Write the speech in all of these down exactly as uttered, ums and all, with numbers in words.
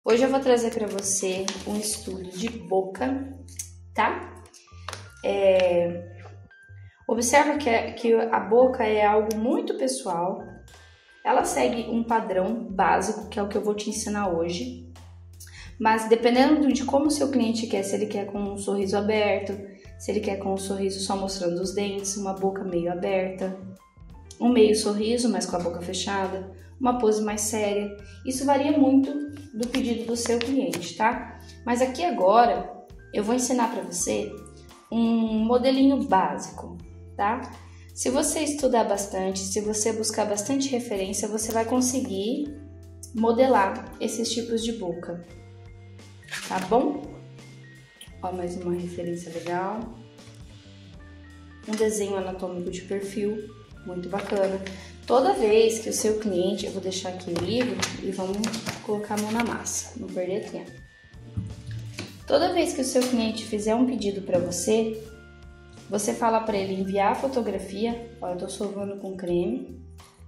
Hoje eu vou trazer para você um estudo de boca, tá? É... Observa que, é, que a boca é algo muito pessoal. Ela segue um padrão básico, que é o que eu vou te ensinar hoje. Mas dependendo de como o seu cliente quer, se ele quer com um sorriso aberto, se ele quer com um sorriso só mostrando os dentes, uma boca meio aberta, um meio sorriso, mas com a boca fechada, uma pose mais séria. Isso varia muito do pedido do seu cliente, tá? Mas aqui agora eu vou ensinar para você um modelinho básico, tá? Se você estudar bastante, se você buscar bastante referência, você vai conseguir modelar esses tipos de boca, tá bom? Ó, mais uma referência legal. Um desenho anatômico de perfil, muito bacana. Toda vez que o seu cliente, eu vou deixar aqui o livro e vamos colocar a mão na massa, não perder tempo. Toda vez que o seu cliente fizer um pedido para você, você fala para ele enviar a fotografia. Ó, eu tô sovando com creme.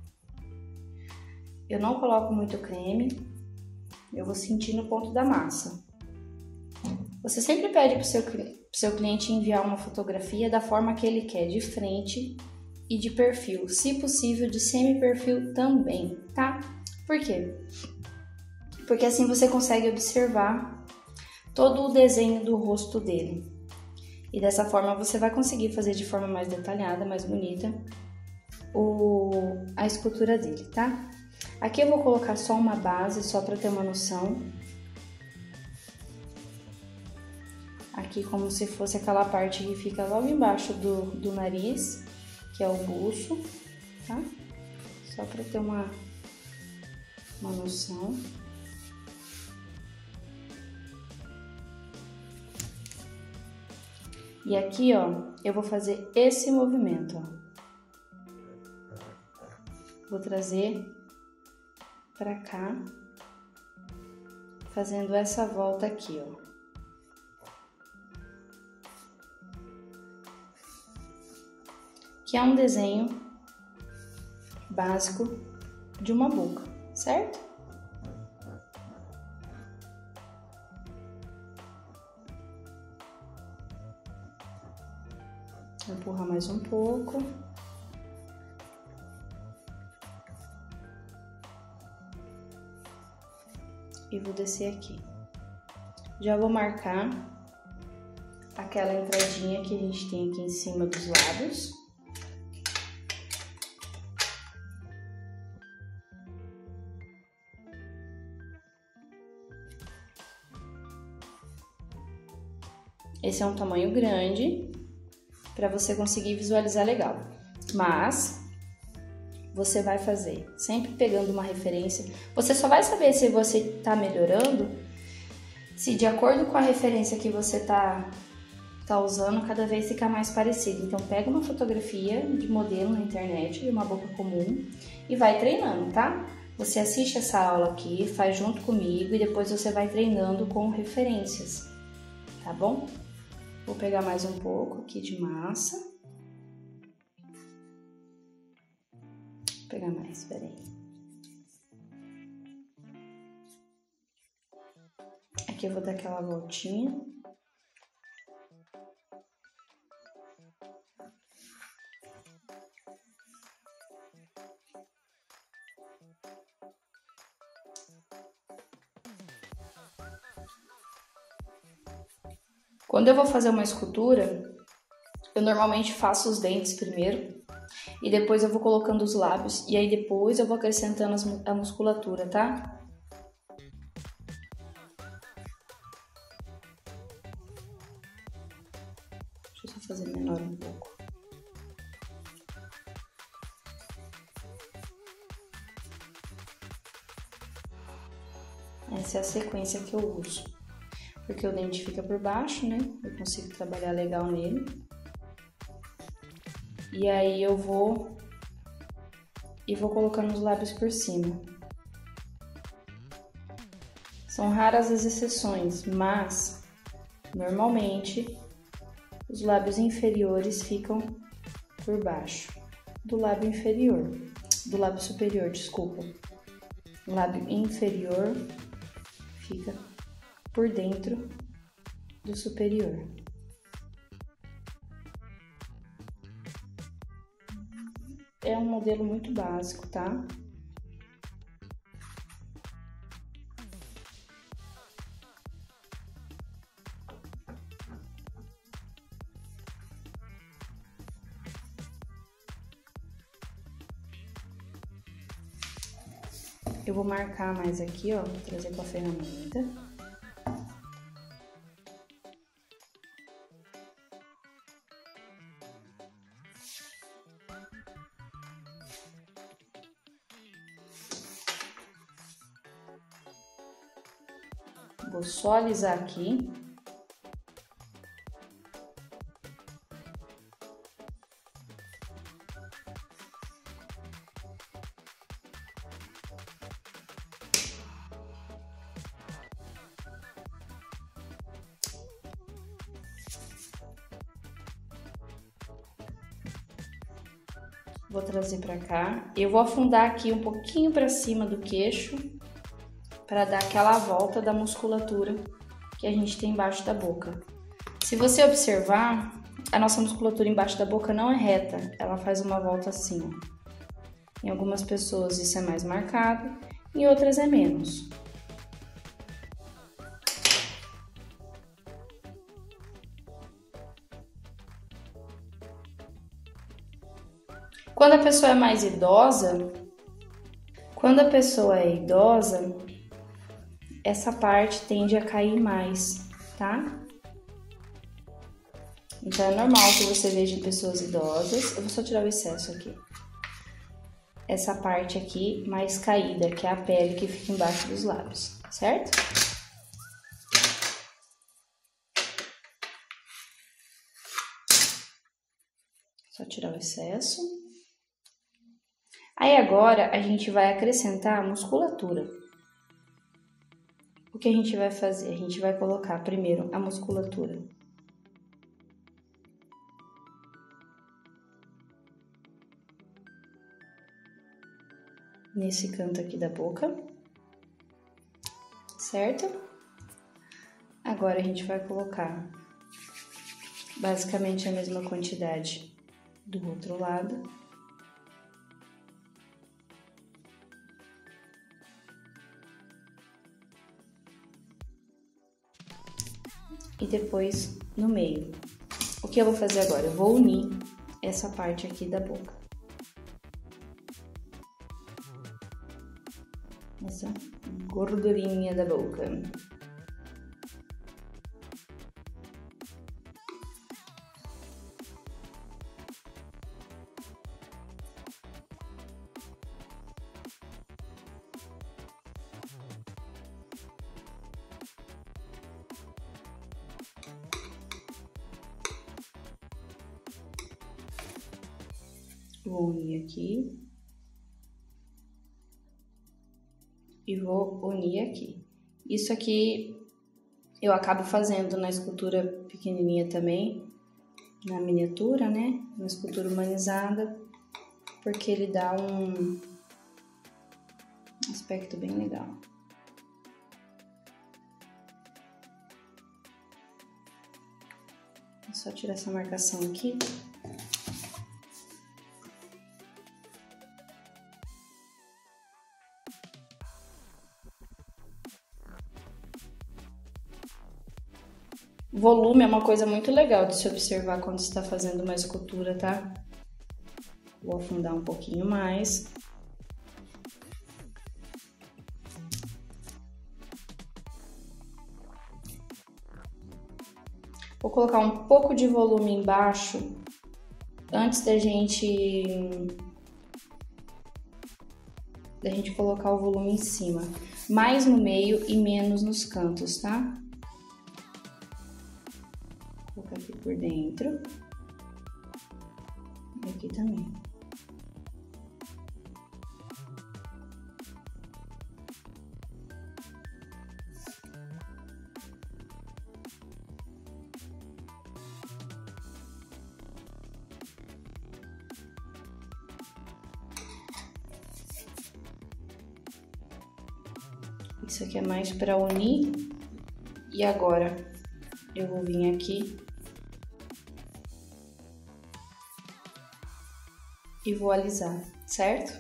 Eu não coloco muito creme, eu vou sentir no ponto da massa. Você sempre pede para o seu, pro seu cliente enviar uma fotografia da forma que ele quer, de frente e de perfil, se possível de semi-perfil também, tá? Por quê? Porque assim você consegue observar todo o desenho do rosto dele. E dessa forma você vai conseguir fazer de forma mais detalhada, mais bonita, o, a escultura dele, tá? Aqui eu vou colocar só uma base, só para ter uma noção. Aqui como se fosse aquela parte que fica logo embaixo do, do nariz, que é o buço, tá? Só para ter uma, uma noção. E aqui, ó, eu vou fazer esse movimento, ó. Vou trazer pra cá, fazendo essa volta aqui, ó. Que é um desenho básico de uma boca, certo? Vou empurrar mais um pouco. E vou descer aqui. Já vou marcar aquela entradinha que a gente tem aqui em cima dos lábios. Esse é um tamanho grande para você conseguir visualizar legal, mas você vai fazer sempre pegando uma referência. Você só vai saber se você está melhorando se de acordo com a referência que você está tá usando, cada vez ficar mais parecido. Então pega uma fotografia de modelo na internet, de uma boca comum e vai treinando, tá? Você assiste essa aula aqui, faz junto comigo e depois você vai treinando com referências, tá bom? Vou pegar mais um pouco aqui de massa. Vou pegar mais, peraí. Aqui eu vou dar aquela voltinha. Quando eu vou fazer uma escultura, eu normalmente faço os dentes primeiro e depois eu vou colocando os lábios e aí depois eu vou acrescentando a musculatura, tá? Deixa eu só fazer menor um pouco. Essa é a sequência que eu uso. Porque o dente fica por baixo, né? Eu consigo trabalhar legal nele. E aí eu vou... E vou colocando os lábios por cima. São raras as exceções, mas... Normalmente, os lábios inferiores ficam por baixo. Do lábio inferior. Do lábio superior, desculpa. O lábio inferior fica por dentro do superior. É um modelo muito básico, tá? Eu vou marcar mais aqui, ó, vou trazer com a ferramenta. Vou só alisar aqui. Vou trazer pra cá. Eu vou afundar aqui um pouquinho pra cima do queixo, para dar aquela volta da musculatura que a gente tem embaixo da boca. Se você observar, a nossa musculatura embaixo da boca não é reta, ela faz uma volta assim, ó. Em algumas pessoas isso é mais marcado, em outras é menos. Quando a pessoa é mais idosa, quando a pessoa é idosa, essa parte tende a cair mais, tá? Então é normal que você veja em pessoas idosas. Eu vou só tirar o excesso aqui. Essa parte aqui mais caída, que é a pele que fica embaixo dos lábios, certo? Só tirar o excesso. Aí agora a gente vai acrescentar a musculatura. O que a gente vai fazer? A gente vai colocar primeiro a musculatura nesse canto aqui da boca, certo? Agora a gente vai colocar basicamente a mesma quantidade do outro lado. E depois no meio. O que eu vou fazer agora? Eu vou unir essa parte aqui da boca. Essa gordurinha da boca. Vou unir aqui e vou unir aqui. Isso aqui eu acabo fazendo na escultura pequenininha também, na miniatura, né? Na escultura humanizada, porque ele dá um aspecto bem legal. É só tirar essa marcação aqui. Volume é uma coisa muito legal de se observar quando você está fazendo uma escultura, tá? Vou afundar um pouquinho mais. Vou colocar um pouco de volume embaixo antes da gente da gente colocar o volume em cima. Mais no meio e menos nos cantos, tá? Vou colocar aqui por dentro. E aqui também. Isso aqui é mais para unir. E agora eu vou vir aqui e vou alisar, certo?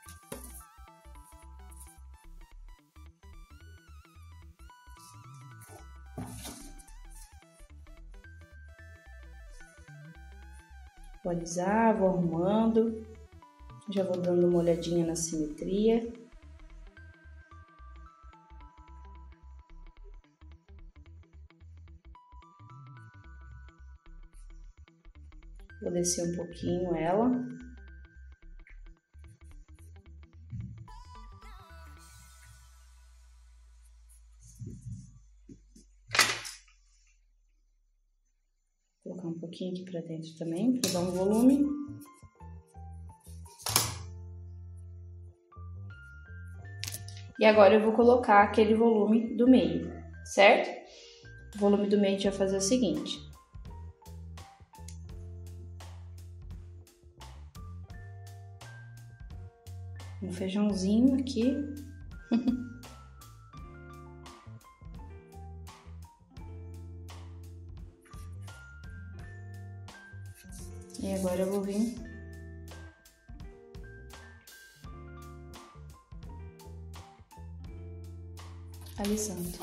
Vou alisar, vou arrumando, já vou dando uma olhadinha na simetria. Vou descer um pouquinho ela. Vou colocar um pouquinho aqui pra dentro também, pra dar um volume. E agora eu vou colocar aquele volume do meio, certo? O volume do meio a gente vai fazer o seguinte. Um feijãozinho aqui. E agora eu vou vir alisando.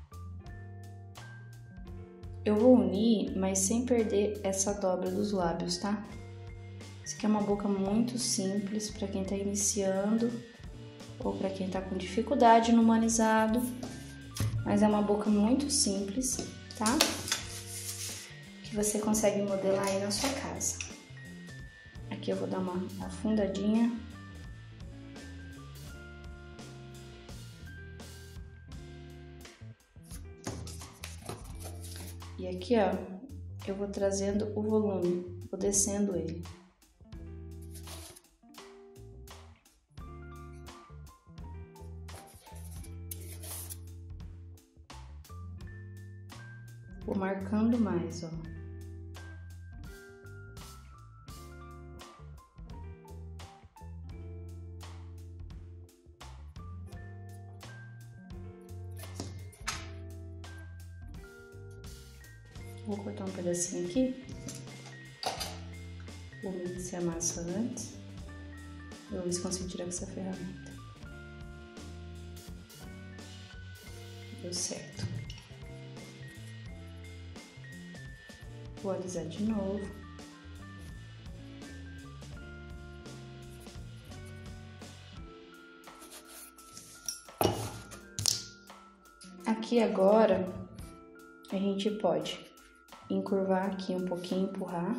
Eu vou unir, mas sem perder essa dobra dos lábios, tá? Isso aqui é uma boca muito simples para quem tá iniciando ou para quem tá com dificuldade no humanizado, mas é uma boca muito simples, tá? Que você consegue modelar aí na sua casa. Aqui eu vou dar uma afundadinha. E aqui, ó, eu vou trazendo o volume, vou descendo ele. Vou marcando mais, ó. Vou cortar um pedacinho aqui. Vou ver se amassa antes. Vou ver se consigo tirar com essa ferramenta. Deu certo. Vou alisar de novo. Aqui agora a gente pode encurvar aqui um pouquinho, empurrar.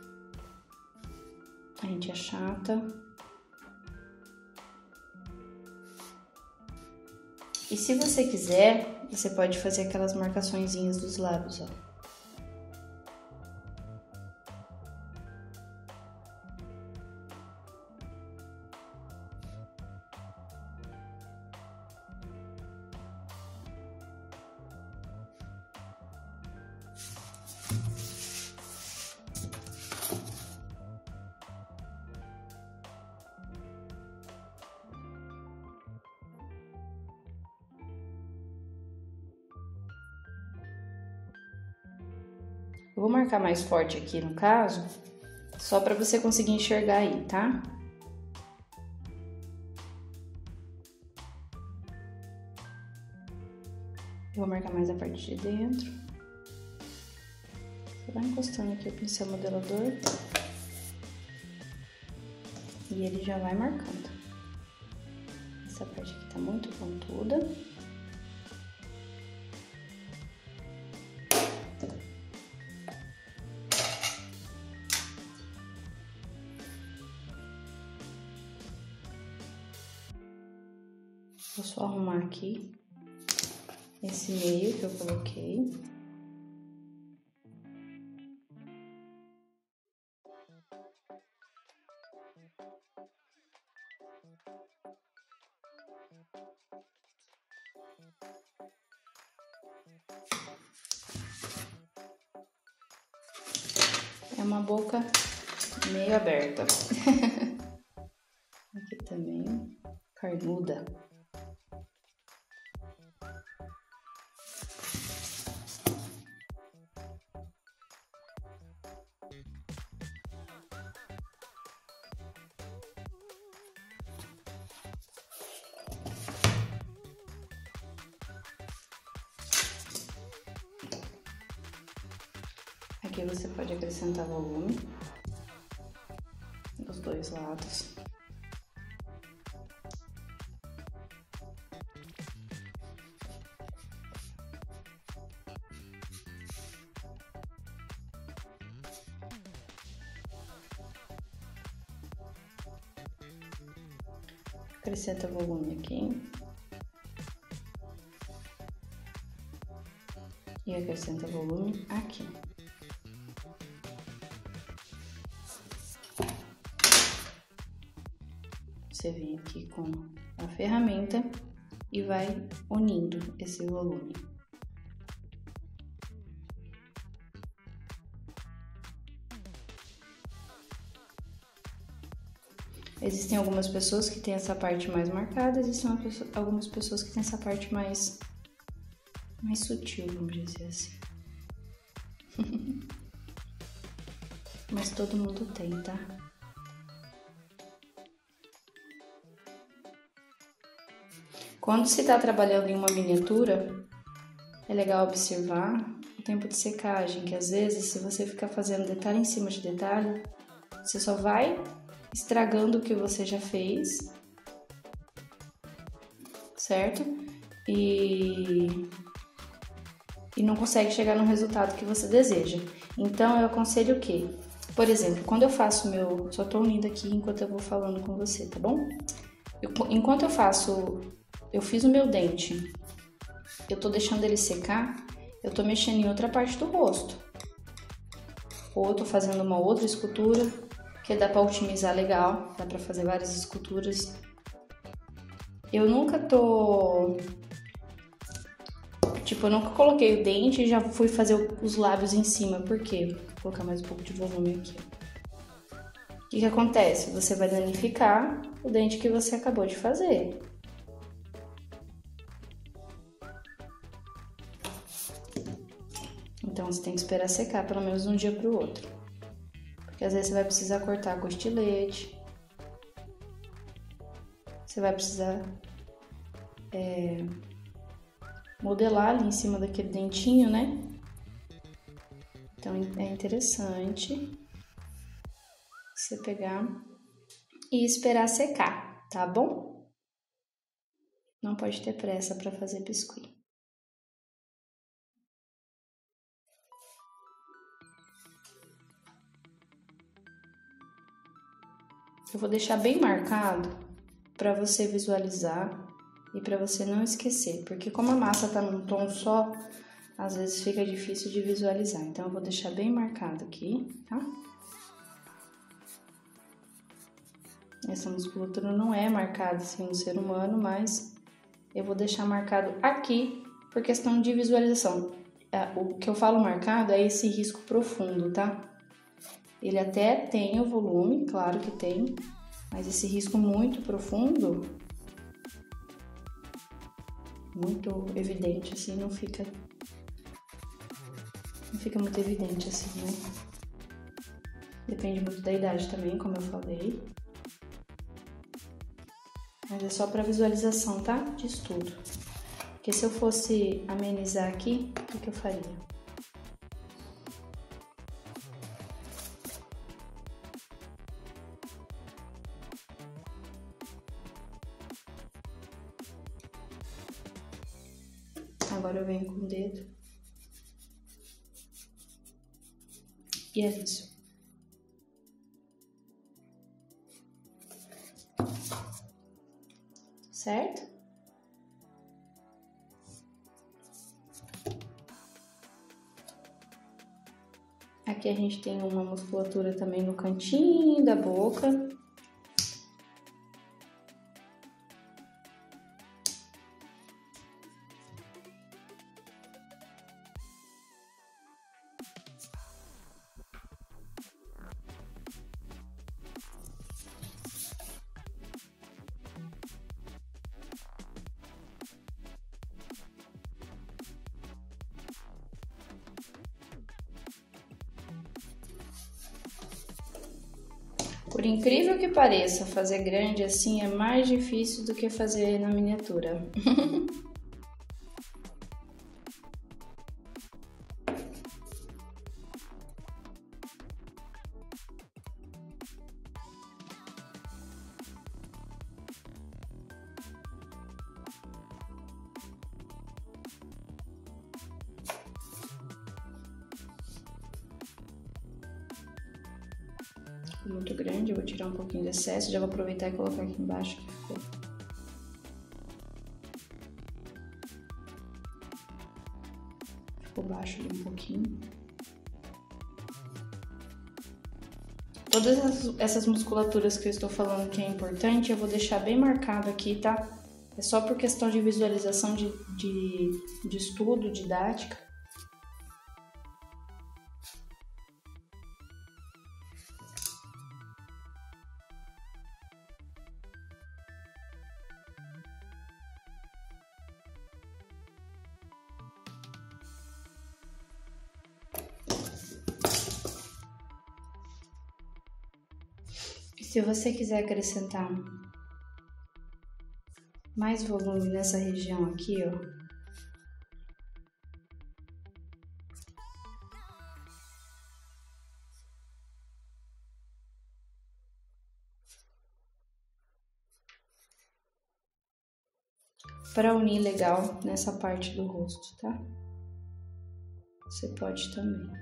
A gente achata. E se você quiser, você pode fazer aquelas marcaçõezinhas dos lábios, ó. Eu vou marcar mais forte aqui no caso, só para você conseguir enxergar aí, tá? Eu vou marcar mais a parte de dentro. Você vai encostando aqui o pincel modelador. E ele já vai marcando. Essa parte aqui tá muito pontuda. Vou só arrumar aqui esse meio que eu coloquei. É uma boca meio aberta. Aqui também, carnuda. Aqui você pode acrescentar volume dos dois lados. Acrescenta volume aqui. E acrescenta volume aqui. Você vem aqui com a ferramenta e vai unindo esse volume. Existem algumas pessoas que têm essa parte mais marcada, existem algumas pessoas que têm essa parte mais, mais sutil, vamos dizer assim. Mas todo mundo tem, tá? Quando se está trabalhando em uma miniatura, é legal observar o tempo de secagem, que às vezes, se você ficar fazendo detalhe em cima de detalhe, você só vai estragando o que você já fez, certo? E, e não consegue chegar no resultado que você deseja. Então, eu aconselho o quê? Por exemplo, quando eu faço meu... Só tô unindo aqui enquanto eu vou falando com você, tá bom? Eu, enquanto eu faço... Eu fiz o meu dente, eu tô deixando ele secar, eu tô mexendo em outra parte do rosto. Ou eu tô fazendo uma outra escultura, que dá pra otimizar legal, dá pra fazer várias esculturas. Eu nunca tô... Tipo, eu nunca coloquei o dente e já fui fazer os lábios em cima. Por quê? Vou colocar mais um pouco de volume aqui. O que que acontece? Você vai danificar o dente que você acabou de fazer. Então, você tem que esperar secar pelo menos um dia pro outro. Porque às vezes você vai precisar cortar com estilete. Você vai precisar é, modelar ali em cima daquele dentinho, né? Então, é interessante você pegar e esperar secar, tá bom? Não pode ter pressa para fazer biscuit. Eu vou deixar bem marcado para você visualizar e para você não esquecer, porque como a massa tá num tom só, às vezes fica difícil de visualizar. Então, eu vou deixar bem marcado aqui, tá? Essa musculatura não é marcada assim no ser humano, mas eu vou deixar marcado aqui por questão de visualização. O que eu falo marcado é esse risco profundo, tá? Ele até tem o volume, claro que tem, mas esse risco muito profundo, muito evidente assim, não fica, não fica muito evidente assim, né? Depende muito da idade também, como eu falei. Mas é só para visualização, tá? De estudo. Porque se eu fosse amenizar aqui, o que que eu faria? Agora eu venho com o dedo. E é isso. Certo? Aqui a gente tem uma musculatura também no cantinho da boca. Por incrível que pareça, fazer grande assim é mais difícil do que fazer na miniatura. ficou muito grande, eu vou tirar um pouquinho de excesso, já vou aproveitar e colocar aqui embaixo que ficou. Ficou baixo ali um pouquinho. Todas essas musculaturas que eu estou falando que é importante, eu vou deixar bem marcado aqui, tá? É só por questão de visualização de, de, de estudo, didática. Se você quiser acrescentar mais volume nessa região aqui, ó, para unir legal nessa parte do rosto, tá? Você pode também.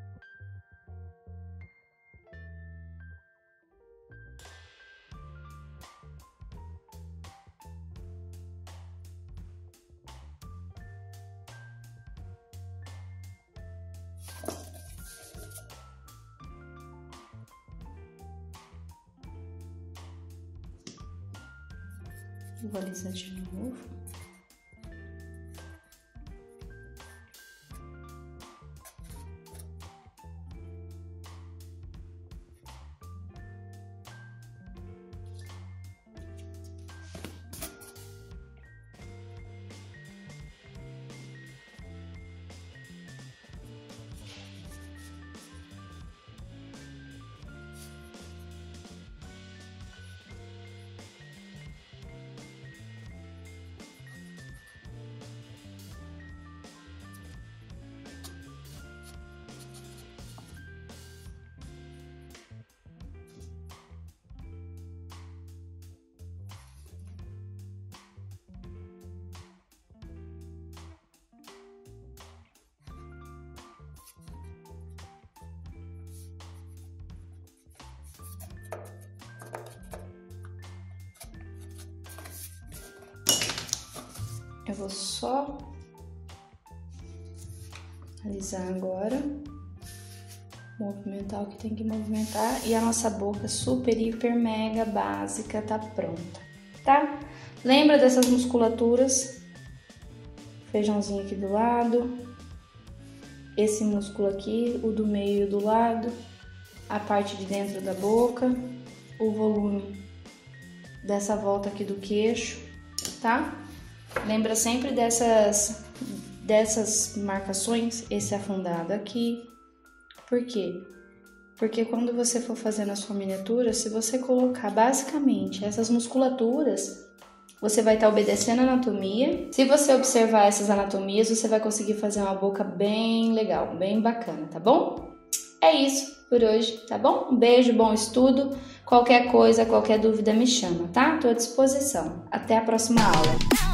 Vou alisar de novo. Eu vou só alisar agora, movimentar o que tem que movimentar e a nossa boca super, hiper, mega básica tá pronta, tá? Lembra dessas musculaturas? Feijãozinho aqui do lado, esse músculo aqui, o do meio do lado, a parte de dentro da boca, o volume dessa volta aqui do queixo, tá? Lembra sempre dessas, dessas marcações, esse afundado aqui. Por quê? Porque quando você for fazendo a sua miniatura, se você colocar basicamente essas musculaturas, você vai estar obedecendo a anatomia. Se você observar essas anatomias, você vai conseguir fazer uma boca bem legal, bem bacana, tá bom? É isso por hoje, tá bom? Um beijo, bom estudo. Qualquer coisa, qualquer dúvida me chama, tá? Tô à disposição. Até a próxima aula.